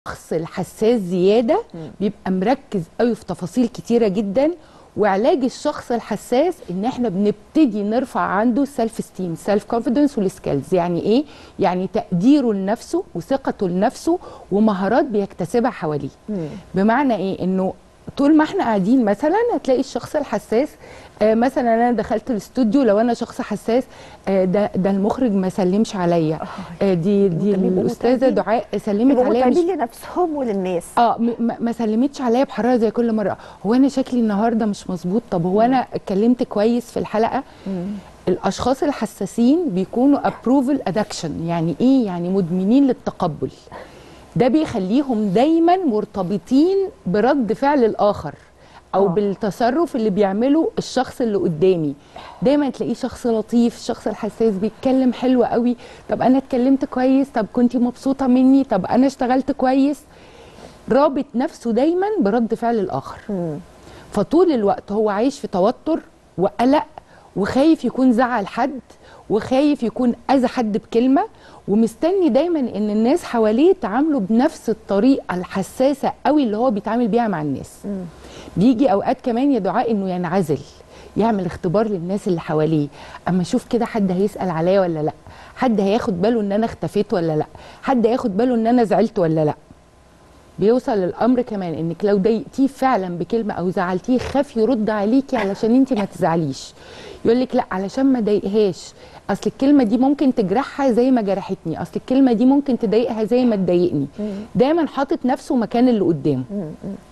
الشخص الحساس زياده بيبقى مركز قوي في تفاصيل كتيره جدا. وعلاج الشخص الحساس ان احنا بنبتدي نرفع عنده سيلف استيم، سيلف كونفيدنس والسكيلز. يعني ايه؟ يعني تقديره لنفسه وثقته لنفسه ومهارات بيكتسبها حواليه. بمعنى ايه؟ انه طول ما احنا قاعدين مثلا هتلاقي الشخص الحساس مثلا انا دخلت الاستوديو، لو انا شخص حساس ده المخرج ما سلمش عليا، دي الاستاذه دعاء سلمت عليا مش لنفسهم وللناس، ما سلمتش عليا بحراره زي كل مره، هو انا شكلي النهارده مش مظبوط، طب هو انا اتكلمت كويس في الحلقه؟ الاشخاص الحساسين بيكونوا ابروفل ادكشن. يعني ايه؟ يعني مدمنين للتقبل. ده بيخليهم دايما مرتبطين برد فعل الاخر او بالتصرف اللي بيعمله الشخص اللي قدامي. دايما تلاقيه شخص لطيف، الشخص الحساس بيتكلم حلو قوي، طب انا اتكلمت كويس، طب كنتي مبسوطه مني، طب انا اشتغلت كويس. رابط نفسه دايما برد فعل الاخر. فطول الوقت هو عايش في توتر وقلق وخايف يكون زعل حد وخايف يكون اذى حد بكلمه، ومستني دايما ان الناس حواليه يتعاملوا بنفس الطريقه الحساسه قوي اللي هو بيتعامل بيها مع الناس. بيجي اوقات كمان يا دعاء انه ينعزل، يعمل اختبار للناس اللي حواليه، اما اشوف كده حد هيسال عليا ولا لا، حد هياخد باله ان انا اختفيت ولا لا، حد هياخد باله ان انا زعلت ولا لا. بيوصل الامر كمان انك لو ضايقتيه فعلا بكلمه او زعلتيه خاف يرد عليكي علشان انت ما تزعليش. يقول لك لا علشان ما ضايقهاش، اصل الكلمه دي ممكن تجرحها زي ما جرحتني، اصل الكلمه دي ممكن تضايقها زي ما تضايقني. دايما حاطط نفسه مكان اللي قدامه.